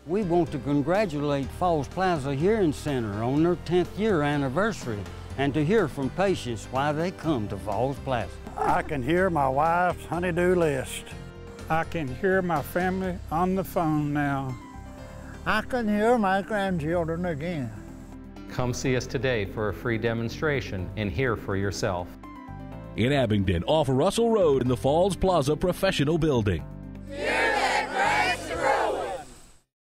We want to congratulate Falls Plaza Hearing Center on their 10th year anniversary and to hear from patients why they come to Falls Plaza. I can hear my wife's honey-do list. I can hear my family on the phone now. I can hear my grandchildren again. Come see us today for a free demonstration and hear for yourself. In Abingdon, off Russell Road in the Falls Plaza Professional Building. Yeah.